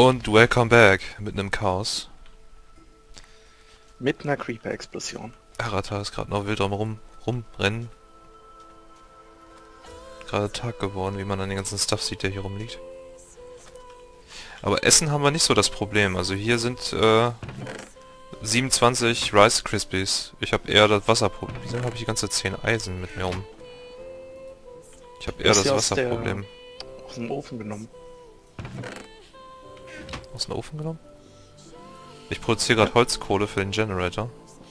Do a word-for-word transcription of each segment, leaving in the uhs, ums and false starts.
Und welcome back mit einem Chaos. Mit einer Creeper-Explosion. Arata ist gerade noch wild am rum, rumrennen. Gerade Tag geworden, wie man an den ganzen Stuff sieht, der hier rumliegt. Aber Essen haben wir nicht so das Problem. Also hier sind äh, siebenundzwanzig Rice Krispies. Ich habe eher das Wasserproblem. Wieso habe ich die ganze zehn Eisen mit mir rum? Ich habe eher das Wasserproblem. Aus dem Ofen genommen. Aus dem Ofen genommen? Ich produziere gerade Holzkohle für den Generator.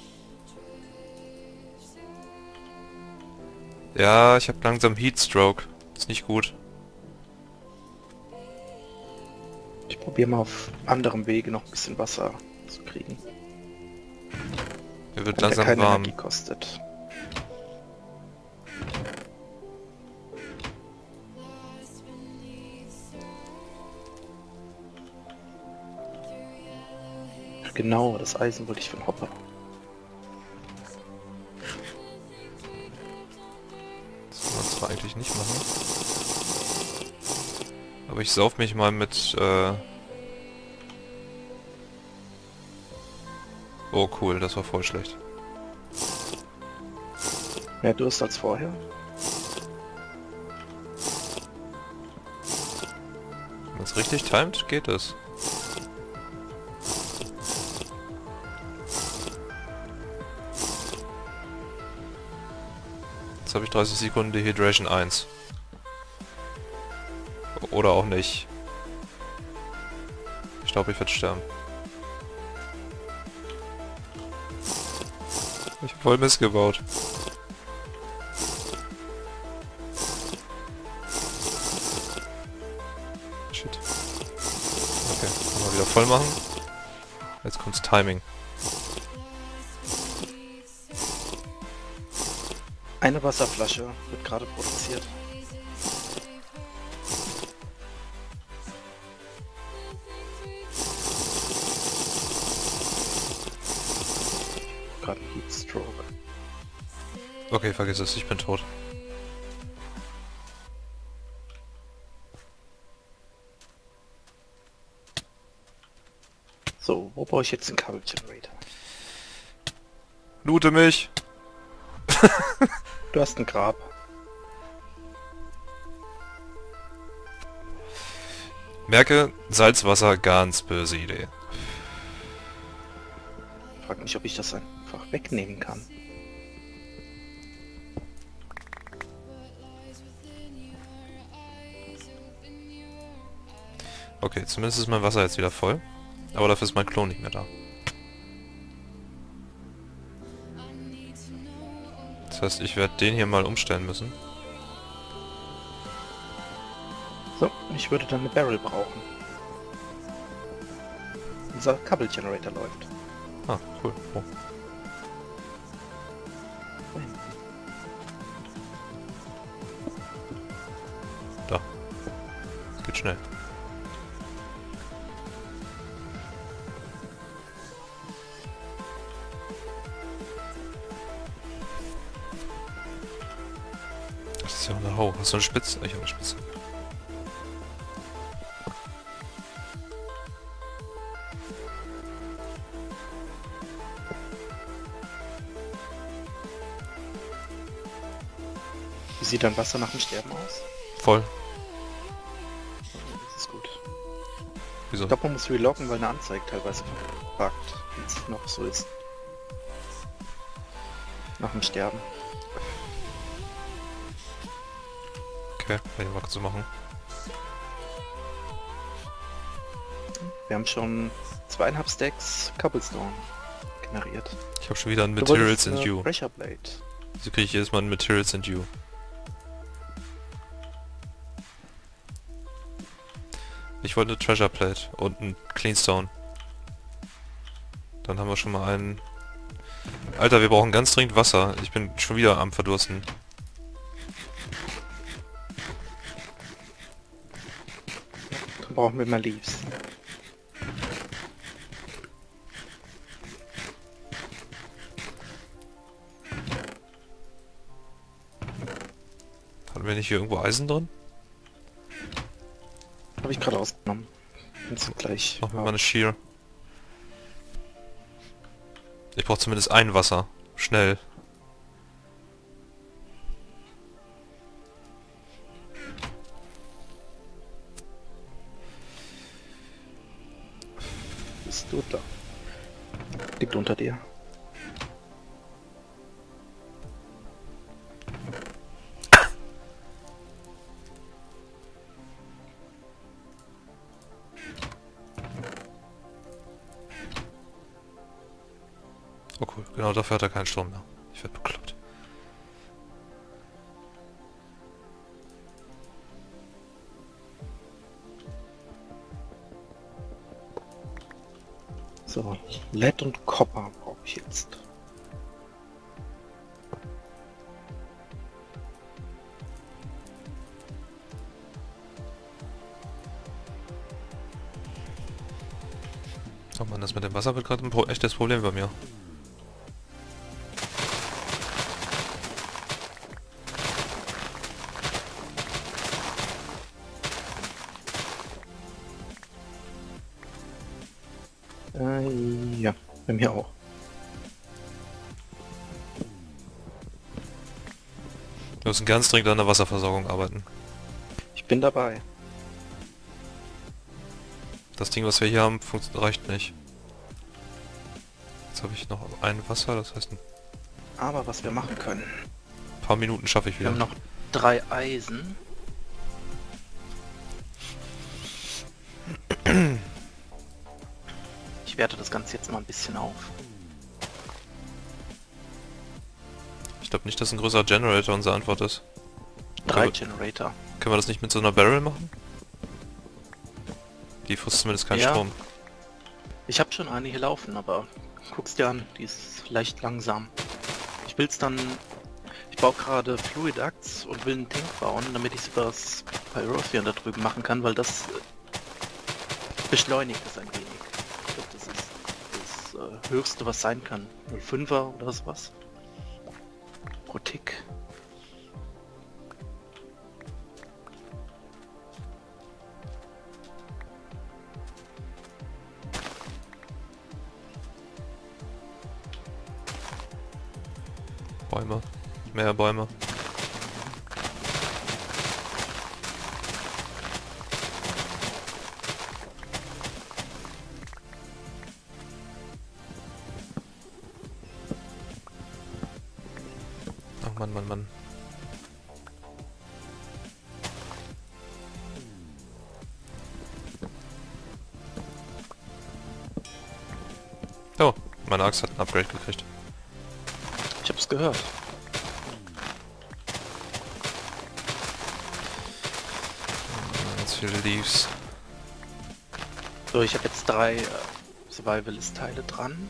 Ja, ich habe langsam Heatstroke. Ist nicht gut. Ich probiere mal auf anderem Wege noch ein bisschen Wasser zu kriegen. Mir wird Wenn langsam der keine warm. Energie kostet. Genau, das Eisen wollte ich von Hopper. Das kann man zwar eigentlich nicht machen. Aber ich sauf mich mal mit... Äh oh cool, das war voll schlecht. Mehr Durst als vorher. Wenn man es richtig timet, geht es. Jetzt habe ich dreißig Sekunden Dehydration eins. Oder auch nicht. Ich glaube, ich werde sterben. Ich habe voll Mist gebaut. Shit. Okay, kann man wieder voll machen. Jetzt kommt's Timing. Eine Wasserflasche wird gerade produziert. Gerade ein Heatstroke. Okay, vergiss es, ich bin tot. So, wo baue ich jetzt den Kabelgenerator? Loote mich! Du hast ein Grab. Merke, Salzwasser, ganz böse Idee. Frag mich, ob ich das einfach wegnehmen kann. Okay, zumindest ist mein Wasser jetzt wieder voll. Aber dafür ist mein Klon nicht mehr da. Das heißt, ich werde den hier mal umstellen müssen. So, ich würde dann eine Barrel brauchen. Unser Kabelgenerator läuft. Ah, cool. Oh. Da. Das geht schnell. Das ist ja eine Hau. Hast du eine Spitze? Ich habe eine Spitze. Wie sieht dein Wasser nach dem Sterben aus? Voll. Das ist gut. Wieso? Ich glaube, man muss reloggen, weil eine Anzeige teilweise buggt, wie es noch so ist. Nach dem Sterben. Okay, kann ich mal kurz so machen. Wir haben schon zweieinhalb Stacks Cobblestone generiert. Ich habe schon wieder ein Du Materials wolltest and eine You. Pressure Blade. Wieso kriege ich jedes Mal ein Materials and You? Ich wollte eine Treasure Plate und ein Cleanstone. Dann haben wir schon mal einen... Alter, wir brauchen ganz dringend Wasser. Ich bin schon wieder am Verdursten. Dann brauchen wir mehr Leaves. Hatten wir nicht hier irgendwo Eisen drin? Habe ich gerade ausgenommen. Kannst du gleich... Mach mir mal eine Shear. Ich brauche zumindest ein Wasser. Schnell. Bist du da? Liegt unter dir. Oh cool, genau dafür hat er keinen Strom mehr. Ich werde bekloppt. So, L E D und Copper brauche ich jetzt. Oh Mann, das mit dem Wasser wird gerade ein Pro echtes Problem bei mir. Äh, ja, bei mir auch. Wir müssen ganz dringend an der Wasserversorgung arbeiten. Ich bin dabei. Das Ding, was wir hier haben, reicht nicht. Jetzt habe ich noch ein Wasser, das heißt ein Aber was wir machen können. paar Minuten schaffe ich Wir wieder. haben noch drei Eisen. Ich werte das Ganze jetzt mal ein bisschen auf. Ich glaube nicht, dass ein größerer Generator unsere Antwort ist. Drei Aber Generator. können wir das nicht mit so einer Barrel machen? Die frisst zumindest keinen Ja. Strom. Ich habe schon eine hier laufen, aber guck's dir an, die ist leicht langsam. Ich will's dann... Ich baue gerade Fluid Ducts und will einen Tank bauen, damit ich es über das Pyrotheon da drüben machen kann, weil das äh, beschleunigt es ein wenig. Ich glaube, das ist das äh, Höchste, was sein kann. null Komma fünfer oder sowas. Pro Tick. Bäume. Mehr Bäume. Ach Mann, Mann, Mann. Oh, meine Axt hat ein Upgrade gekriegt. Ich hab's gehört. Ganz viele Leaves. So, ich habe jetzt drei äh, Survivalist-Teile dran.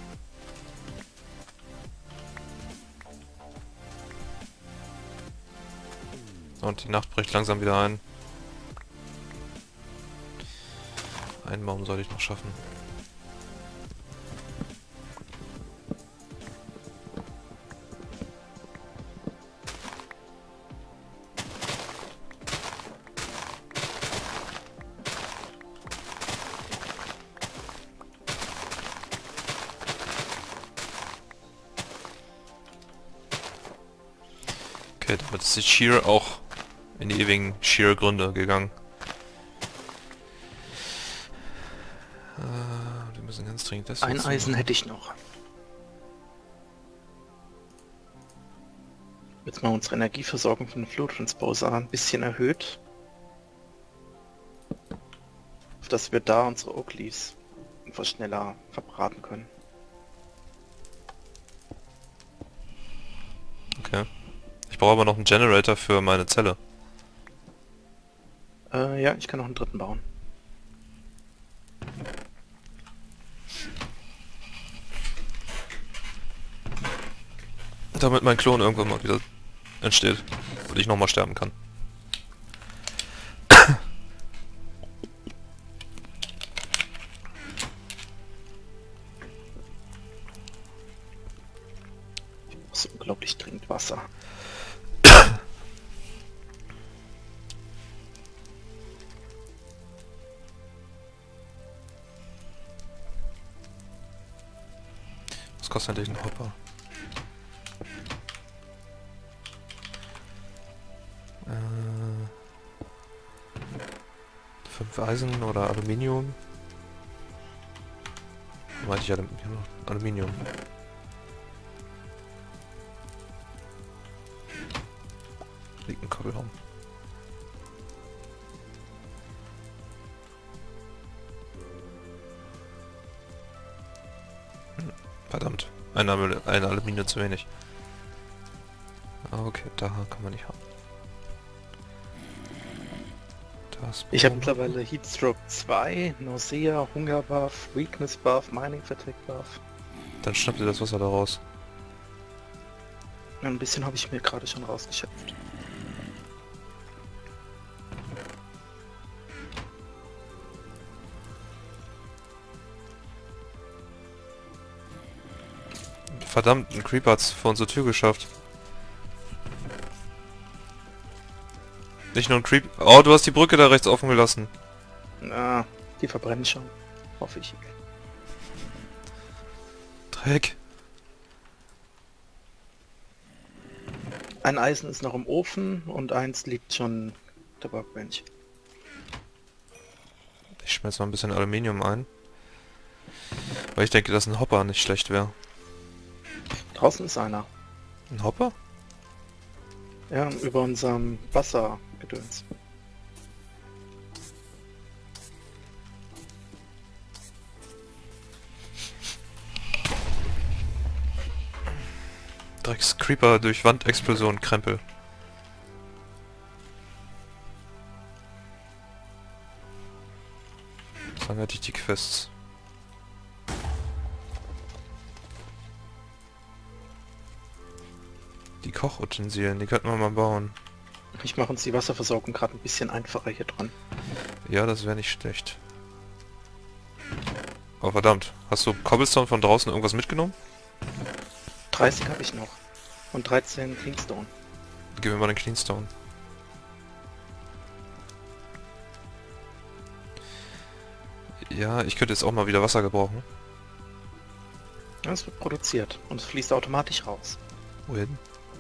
Und die Nacht bricht langsam wieder ein. Einen Baum soll ich noch schaffen. Okay, damit ist die Shear auch in die ewigen Shear-Gründe gegangen. Äh, wir müssen ganz dringend das Ein jetzt Eisen machen. hätte ich noch. Jetzt mal unsere Energieversorgung von den Flow Transposer ein bisschen erhöht. Auf dass wir da unsere Oak Leaves etwas schneller verbraten können. Okay. Ich brauche aber noch einen Generator für meine Zelle. Äh, ja, ich kann noch einen dritten bauen. Damit mein Klon irgendwann mal wieder entsteht. Und ich nochmal sterben kann. Ich brauche so unglaublich dringend Wasser. kostet eigentlich ein Hopper? Äh, fünf Eisen oder Aluminium? Meinte ich Alum ja, Aluminium. Liegt ein Koppel rum. Hm, verdammt. Ein, Al ein Aluminium zu wenig. Okay, da kann man nicht haben. Das Ich habe mittlerweile Heatstroke zwei, Nausea, Hunger Buff, Weakness Buff, Mining Fatigue Buff. Dann schnappt ihr das Wasser da raus. Ein bisschen habe ich mir gerade schon rausgeschöpft. Verdammt, ein Creeper hat's vor unsere Tür geschafft. Nicht nur ein Creep... Oh, du hast die Brücke da rechts offen gelassen. Na, die verbrennen schon. Hoffe ich. Dreck. Ein Eisen ist noch im Ofen und eins liegt schon der Workbench. Ich schmelze mal ein bisschen Aluminium ein. Weil ich denke, dass ein Hopper nicht schlecht wäre. Draußen ist einer. Ein Hopper? Ja, über unserem Wassergedöns. Drecks Creeper durch Wandexplosion Krempel. Sagen hätte ich die Quests. Die Kochutensilien, die könnten wir mal bauen. Ich mache uns die Wasserversorgung gerade ein bisschen einfacher hier dran. Ja, das wäre nicht schlecht. Oh verdammt, hast du Cobblestone von draußen irgendwas mitgenommen? dreißig habe ich noch. Und dreizehn Cleanstone. Gib mir mal den Cleanstone. Ja, ich könnte jetzt auch mal wieder Wasser gebrauchen. Ja, es wird produziert und es fließt automatisch raus. Wohin?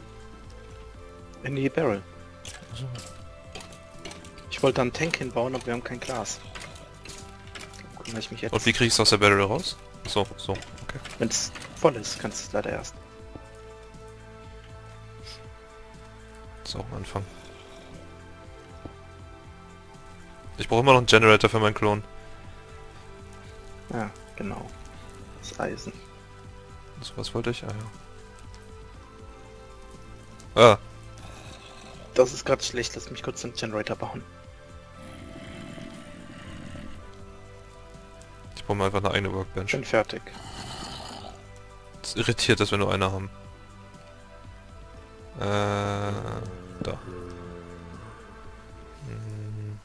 In die Barrel. Also. Ich wollte da einen Tank hinbauen, aber wir haben kein Glas. Da kümmere ich mich jetzt. Und wie kriegst du aus der Barrel raus? So, so, okay. Wenn es voll ist, kannst du es leider erst. Das ist auch ein Anfang. Ich brauche immer noch einen Generator für meinen Klon. Ja, genau. Das Eisen. So, was wollte ich? Ah ja. Ah, Das ist gerade schlecht, lass mich kurz einen Generator bauen. ich brauche mal einfach eine eigene Workbench. Bin fertig. Das irritiert, dass wir nur eine haben. Äh, da. Hm.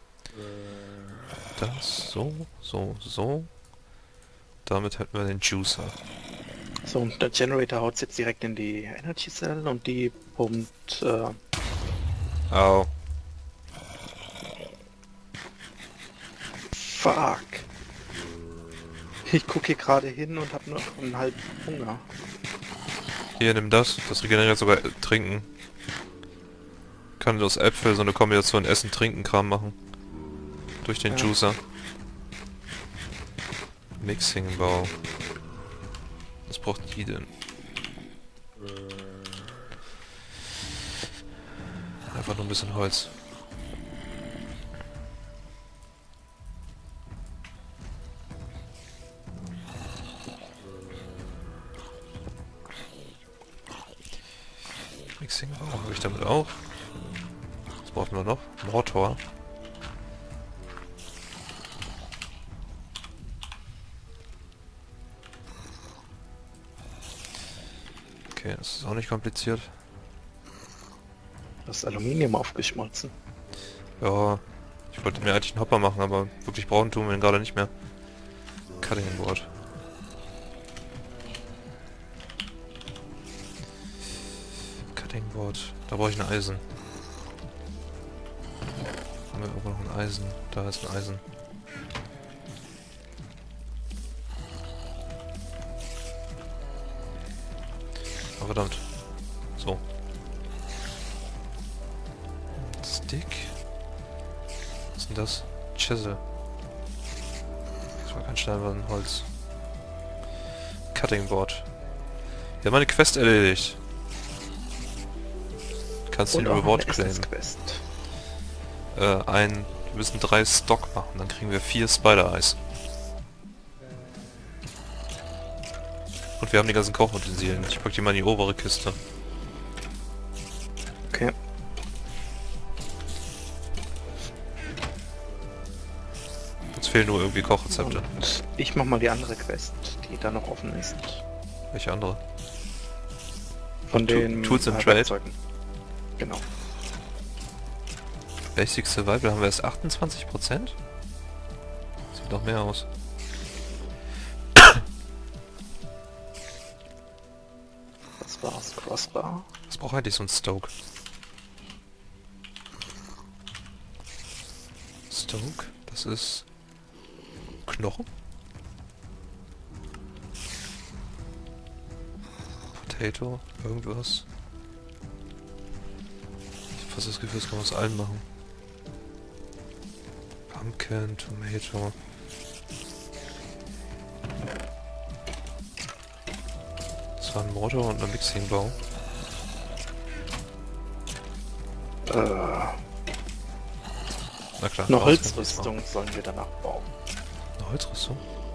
Das, so, so, so. Damit hätten wir den Juicer. So, und der Generator haut jetzt direkt in die Energy Cell und die pumpt... Äh, Au. fuck! Ich gucke hier gerade hin und habe nur einen halben Hunger. Hier, nimm das. Das regeneriert sogar äh, Trinken. Kann aus Äpfel so eine Kombination Essen-Trinken-Kram machen. Durch den Ja. Juicer. Mixing-Bau. Was braucht die denn? Einfach nur ein bisschen Holz. Mixing-Bau habe ich damit auch. Was brauchen wir noch? Mortor. Okay, das ist auch nicht kompliziert. Das Aluminium aufgeschmolzen. Ja, ich wollte mir eigentlich einen Hopper machen, aber wirklich brauchen tun wir ihn gerade nicht mehr. Cutting Board. Cutting Board. Da brauche ich ein Eisen. Haben wir irgendwo noch ein Eisen? Da ist ein Eisen. Oh, verdammt. So. Stick. Was ist denn das? Chisel. Das war kein Stein, war ein Holz. Cutting Board. Wir haben eine Quest erledigt. Kannst du den Reward claimen. Quest. Äh, ein... Wir müssen drei Stock machen, dann kriegen wir vier Spider-Eyes. Und wir haben die ganzen Kochutensilien. Ich pack die mal in die obere Kiste. Okay. Uns fehlen nur irgendwie Kochrezepte. Und ich mach mal die andere Quest, die da noch offen ist. Welche andere? Von den Tools and äh, Trade? Werkzeugen. Genau. Basic Survival haben wir erst achtundzwanzig Prozent? Sieht noch mehr aus. Das war's. Crossbar. Was braucht eigentlich so ein Stoke? Stoke? Das ist... Knochen? Potato? Irgendwas? Ich hab fast das Gefühl, das kann man aus allen machen. Pumpkin, Tomato... Das war ein Motor und ein Mixingbau. Äh, Na klar. eine Holzrüstung sollen wir danach bauen. Eine Holzrüstung?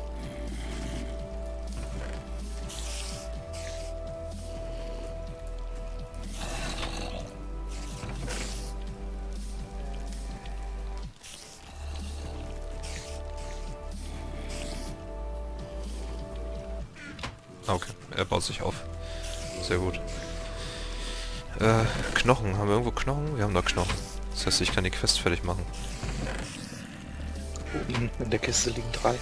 Okay, er baut sich auf. Sehr gut. Äh, Knochen. Haben wir irgendwo Knochen? Wir haben da Knochen. Das heißt, ich kann die Quest fertig machen. Oben in der Kiste liegen drei.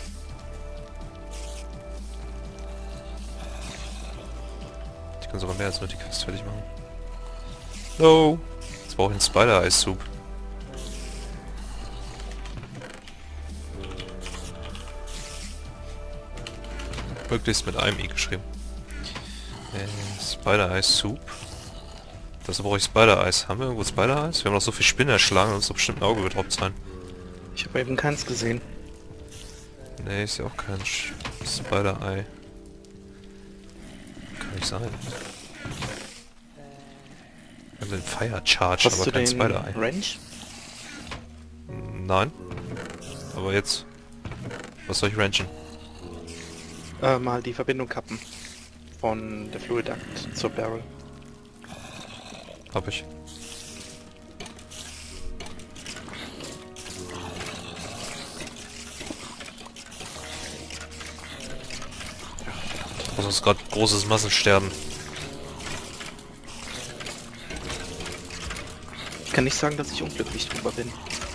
Ich kann sogar mehr als nur die Quest fertig machen. No! Jetzt brauche ich einen Spider-Eye-Soup. Möglichst mit einem I geschrieben. Äh, Spider-Eye-Soup. Dazu brauche ich Spider-Eyes. Haben wir irgendwo Spider-Eyes? Wir haben noch so viel Spinnen erschlagen und uns so bestimmt ein Auge gedroppt sein. Ich habe eben keins gesehen. Nee, ist ja auch kein Spider-Eye. Kann nicht sein. Wir haben den Fire Charge, Hast aber du kein den Spider-Eye. Wrench? Nein. Aber jetzt... Was soll ich wrenchen? Äh, mal die Verbindung kappen. Von der Fluid Duct zur Barrel. Hab ich. Das ist gerade großes Massensterben. Ich kann nicht sagen, dass ich unglücklich drüber bin.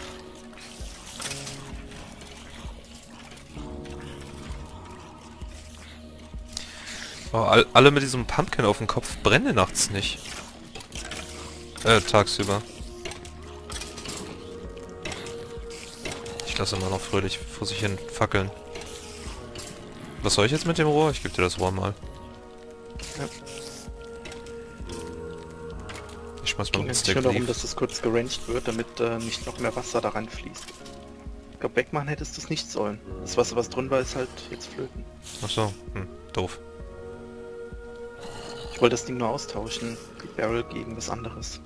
Oh, all, alle mit diesem Pumpkin auf dem Kopf brennen nachts nicht. Äh, tagsüber. Ich lasse immer noch fröhlich vor sich hin fackeln. Was soll ich jetzt mit dem Rohr? Ich gebe dir das Rohr mal. Ja. Ich schmeiß mal Ging mit eigentlich Stick nur darum, Leaf. dass es kurz geranged wird, damit äh, nicht noch mehr Wasser da reinfließt. Ich glaube, wegmachen hättest du es nicht sollen. Das Wasser, was drin war, ist halt jetzt flöten. Ach so, hm, doof. Ich wollte das Ding nur austauschen, die Barrel gegen was anderes.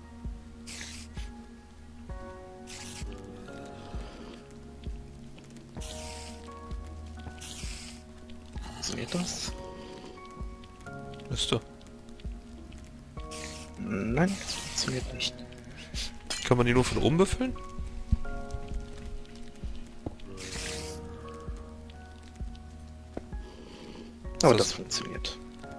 Funktioniert das? Müsste. Nein, das funktioniert nicht. Kann man die nur von oben befüllen? Aber das- das funktioniert.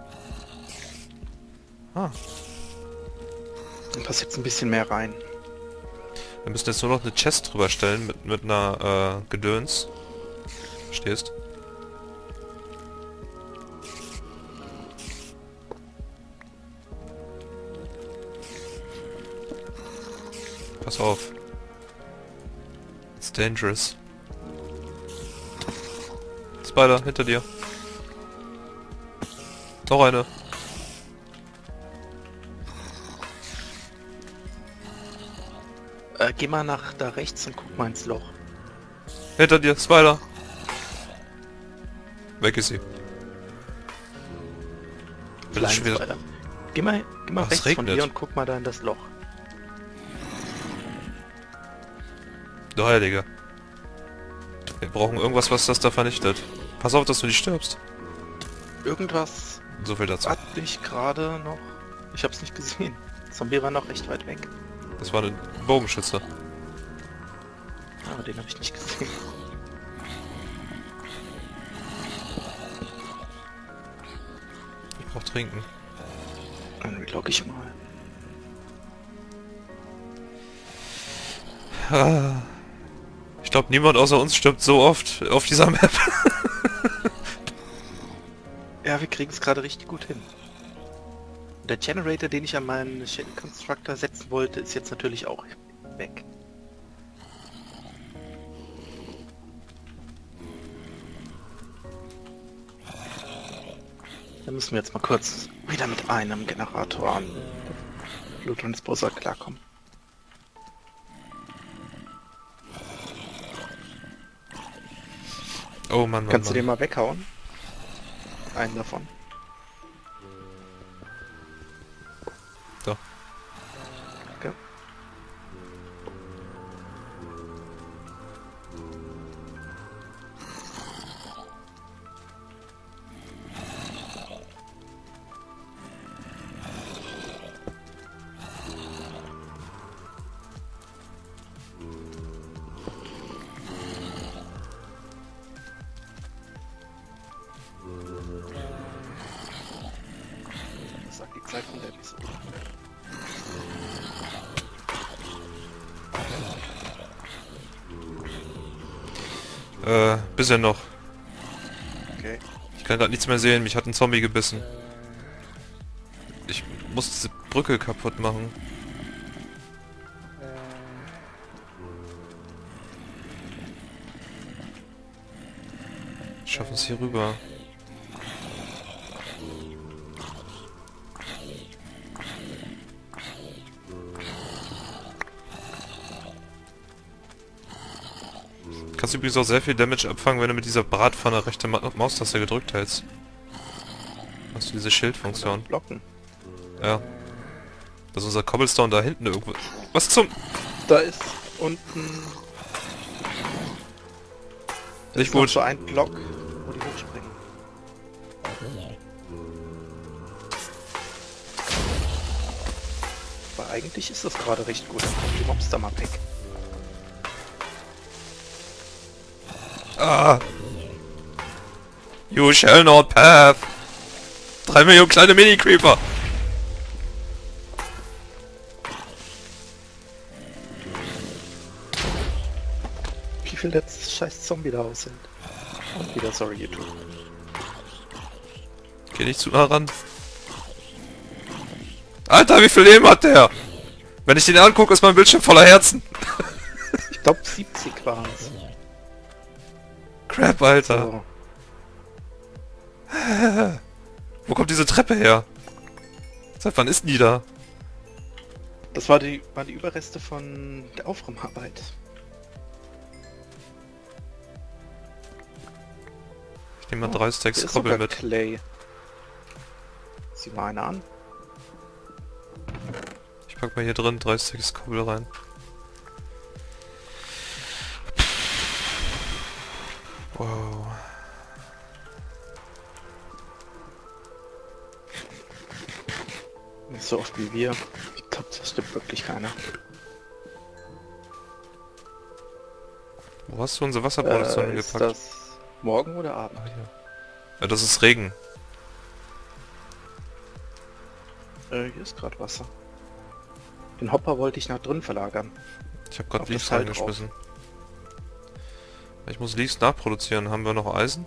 Ah. Dann passt jetzt ein bisschen mehr rein. Wir müssen jetzt nur noch eine Chest drüber stellen mit, mit einer äh, Gedöns. Verstehst? Pass auf. It's dangerous. Spider, hinter dir. Noch eine. Äh, geh mal nach da rechts und guck mal ins Loch. Hinter dir, Spider. Weg ist sie. Will das schon wieder... Spider. Geh mal, geh mal Ach, es rechts von regnet. dir und guck mal da in das Loch. Du Heiliger. Wir brauchen irgendwas, was das da vernichtet. Pass auf, dass du nicht stirbst. Irgendwas So viel dazu. hat mich gerade noch... Ich hab's nicht gesehen. Zombie war noch recht weit weg. Das war ein Bogenschütze. Aber den habe ich nicht gesehen. Ich brauch trinken. Dann relogge ich mal. Ah. Ich glaube, niemand außer uns stirbt so oft auf dieser Map. Ja, wir kriegen es gerade richtig gut hin. Der Generator, den ich an meinen Shell Constructor setzen wollte, ist jetzt natürlich auch weg. Dann müssen wir jetzt mal kurz wieder mit einem Generator an Bluttransporter klarkommen. Oh Mann, Mann, Kannst du Mann. den mal weghauen? Einen davon. So. Okay. Das sagt die Zeit von der Episode. Äh, bisschen noch. Okay. Ich kann gerade nichts mehr sehen, mich hat ein Zombie gebissen. Ich muss diese Brücke kaputt machen. Schaffen es hier rüber. Kannst übrigens auch sehr viel Damage abfangen, wenn du mit dieser Bratpfanne rechte Ma Maustaste gedrückt hältst. Hast du diese Schildfunktion? Blocken. Ja. Das ist unser Cobblestone da hinten irgendwo. Was zum... Da ist unten... Da Nicht ist noch gut. so ein Block, wo die hochspringen. Aber eigentlich ist das gerade recht gut. Dann kommen die Mobs da mal weg. Ah! You shall not pass! Drei Millionen kleine Mini-Creeper! Wie viel der scheiß Zombie da aus sind. Und wieder sorry, YouTube. Geh nicht zu nah ran. Alter, wie viel Leben hat der? Wenn ich den angucke, ist mein Bildschirm voller Herzen. Ich glaube siebzig waren es. Crap, Alter. So. Wo kommt diese Treppe her? Seit wann ist die da? Das war die, waren die Überreste von der Aufräumarbeit. Ich nehme mal drei Hier Stacks ist Kobbel sogar mit. Clay. Sieh mal einer an. Ich pack mal hier drin drei Stacks Kobbel rein. Wow. Nicht so oft wie wir. Ich glaube, das stimmt wirklich keiner. Wo hast du unsere Wasserproduktion Äh, ist gepackt? das morgen oder Abend? Ah, hier. Ja, das ist Regen. Äh, hier ist gerade Wasser. Den Hopper wollte ich nach drin verlagern. Ich habe gerade Auf Leaves das Seil reingeschmissen. Ich muss Leaves nachproduzieren. Haben wir noch Eisen?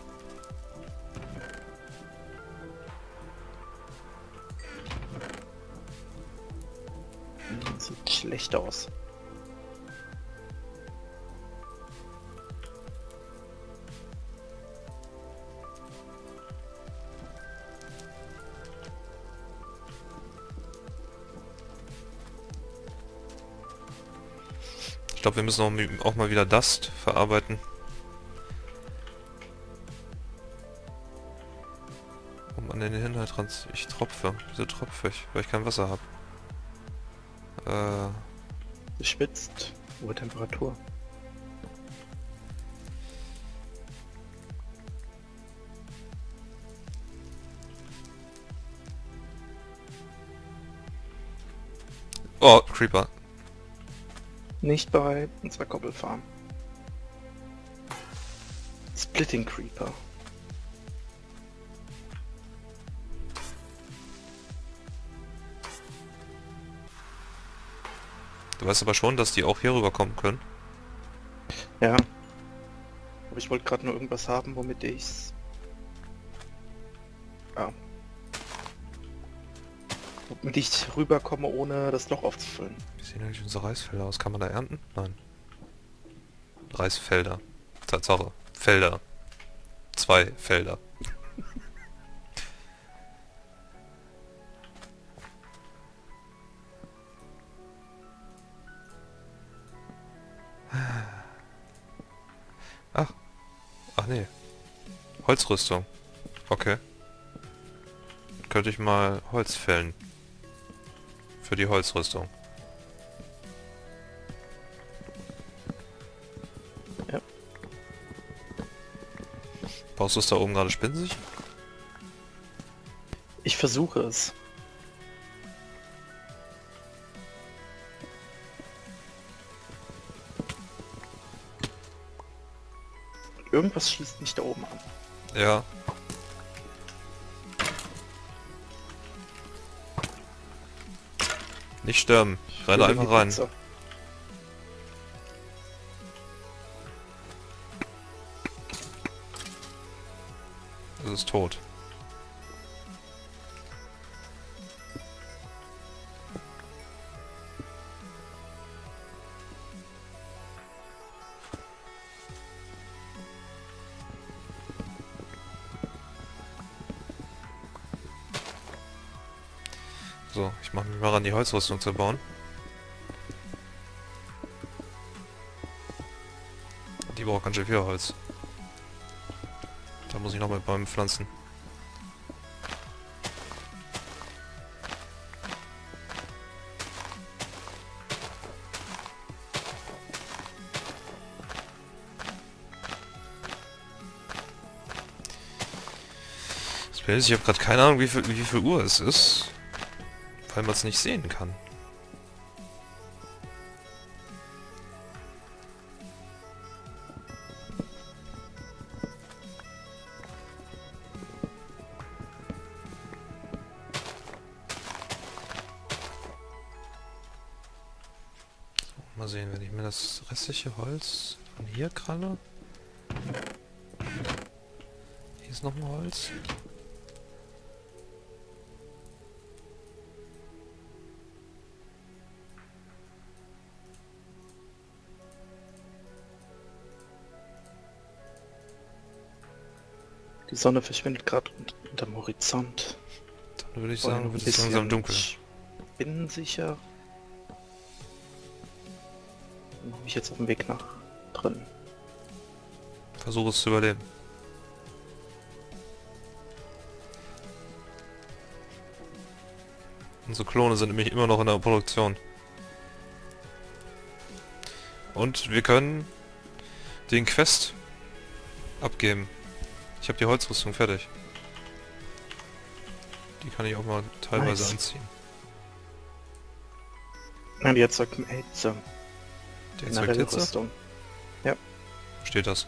Das sieht schlecht aus. glaube, wir müssen auch, auch mal wieder Dust verarbeiten. Um an den Inhalt ran... Ich tropfe. Wieso tropfe ich? Weil ich kein Wasser habe. Äh... Es schwitzt. Hohe Temperatur. Oh, Creeper. Nicht bei unserer Koppelfarm. Splitting Creeper. Du weißt aber schon, dass die auch hier rüberkommen können. Ja. Aber ich wollte gerade nur irgendwas haben, womit ich's... Ah. Womit ich rüberkomme, ohne das Loch aufzufüllen. Wie sehen eigentlich unsere Reisfelder aus? Kann man da ernten? Nein. Reisfelder. Tatsache. Felder. Zwei Felder. Ach. Ach nee. Holzrüstung. Okay. Könnte ich mal Holz fällen. Für die Holzrüstung. Ja. Baust du es da oben gerade spinnsicher? Ich versuche es. Irgendwas schießt mich da oben an. Ja. Nicht sterben. Rein da einfach rein. Pizza. Es ist tot. So, ich mache mich mal ran, die Holzrüstung zu bauen. Die braucht ganz schön viel Holz. Da muss ich noch mit Bäumen pflanzen. Das Bild ist, ich habe gerade keine Ahnung, wie viel, wie viel Uhr es ist. Weil man es nicht sehen kann. So, mal sehen, wenn ich mir das restliche Holz von hier kralle. Hier ist noch ein Holz. Die Sonne verschwindet gerade unterm Horizont. Dann würde ich sagen, wird es langsam dunkel. Spinnensicher. Dann mache ich jetzt auf dem Weg nach drin. Versuche es zu überleben. Unsere Klone sind nämlich immer noch in der Produktion. Und wir können den Quest abgeben. Ich habe die Holzrüstung fertig. Die kann ich auch mal teilweise Nice. anziehen. Nein, die erzeugt Hitze. Die erzeugt Hitze? Rüstung. Ja. Wo steht das?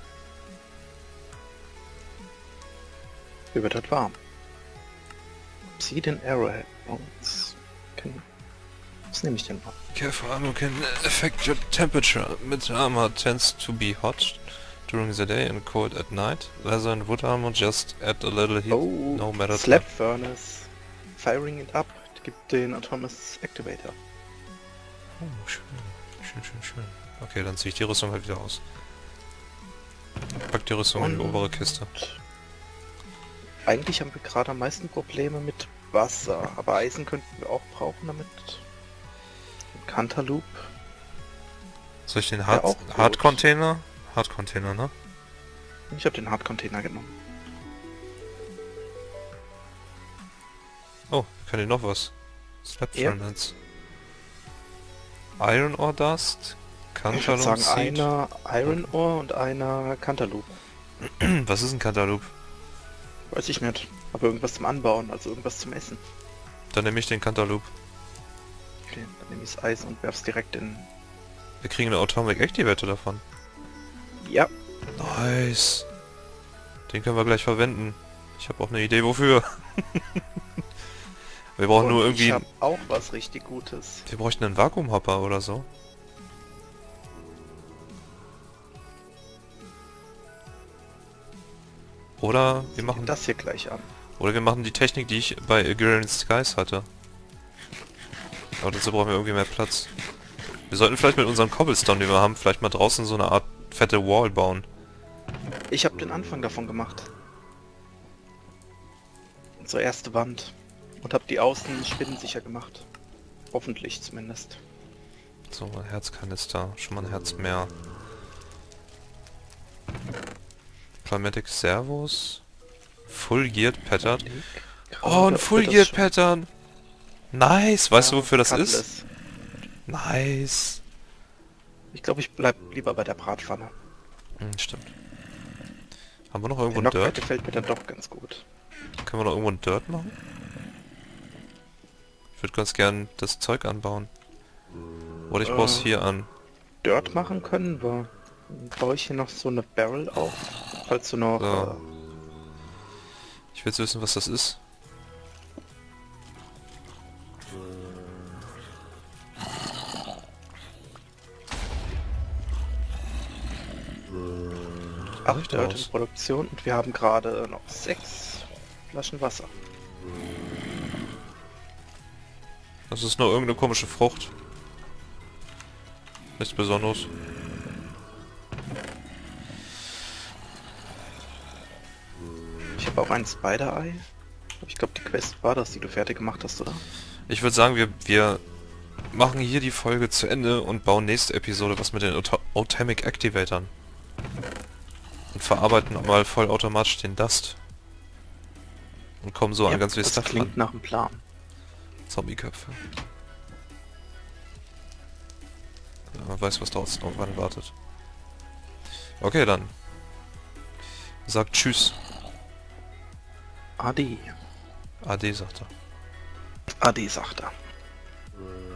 Wie wird das warm? Obsidian Arrowhead Bones. Okay. Was nehme ich denn mal? Careful ammo can affect your temperature. Mid armor tends to be hot during the day and cold at night. Leather and wood armor just add a little heat, Oh, no matter Slab Furnace. Firing it up gibt den Autonomous Activator. Oh, schön. Schön, schön, schön. Okay, dann ziehe ich die Rüstung halt wieder aus. Pack die Rüstung in die Und obere Kiste. eigentlich haben wir gerade am meisten Probleme mit Wasser, aber Eisen könnten wir auch brauchen damit. Cantaloupe. Soll ich den Ja, Hard, auch gut. Hard Container? Hard Container, ne? Ich habe den Hard-Container genommen. Oh, kann ich noch was? Slap Ja. Fragments. Iron Ore Dust. Ich würde Cantaloupe sagen, Seed. einer Iron Ore und einer Cantaloupe. Was ist ein Cantaloupe? Weiß ich nicht. Aber irgendwas zum Anbauen, also irgendwas zum Essen. Dann nehme ich den Cantaloupe. Okay, dann nehme ich das Eis und werf's direkt in... Wir kriegen eine Atomic Activator davon. Ja. Nice. Den können wir gleich verwenden. Ich habe auch eine Idee wofür. Wir brauchen Und nur irgendwie... ich habe auch was richtig Gutes. Wir bräuchten einen Vakuumhopper oder so. Oder wir machen das hier gleich an. Oder wir machen die Technik, die ich bei Agrarian Skies hatte. Aber dazu brauchen wir irgendwie mehr Platz. Wir sollten vielleicht mit unserem Cobblestone, den wir haben, vielleicht mal draußen so eine Art fette Wall bauen. Ich habe den Anfang davon gemacht. Unsere erste Wand. Und habe die außen spinnensicher gemacht. Hoffentlich zumindest. So, ein Herzkanister. Schon mal ein Herz mehr. Climatic Servos. Full Geared Pattern. Oh, ein Full Geared Pattern! Nice! Weißt du, wofür das ist? Nice! Ich glaube, ich bleib lieber bei der Bratpfanne. Hm, stimmt. Haben wir noch irgendwo Der ein Dirt? gefällt mir dann doch ganz gut. Können wir noch irgendwo ein Dirt machen? Ich würde ganz gern das Zeug anbauen. Oder ich baue es Äh. hier an. Dirt machen können wir. Dann baue ich hier noch so eine Barrel auf. Falls du noch... So. Äh, Ich will jetzt wissen, was das ist. acht Riecht Dirt aus. in Produktion und wir haben gerade noch sechs Flaschen Wasser. Das ist nur irgendeine komische Frucht. Nichts Besonderes. Ich habe auch ein Spider-Eye. Ich glaube, die Quest war das, die du fertig gemacht hast, oder? Ich würde sagen, wir, wir machen hier die Folge zu Ende und bauen nächste Episode was mit den Auto Automic Activatoren. Und verarbeiten mal vollautomatisch den Dust. Und kommen so Ja, an ganz viel das Stuff klingt ran. nach einem Plan. Zombie-Köpfe. Ja, man weiß, was draußen irgendwann wartet. Okay, dann. Sagt Tschüss. Adi. Ade, sagt er. Adi, sagt er.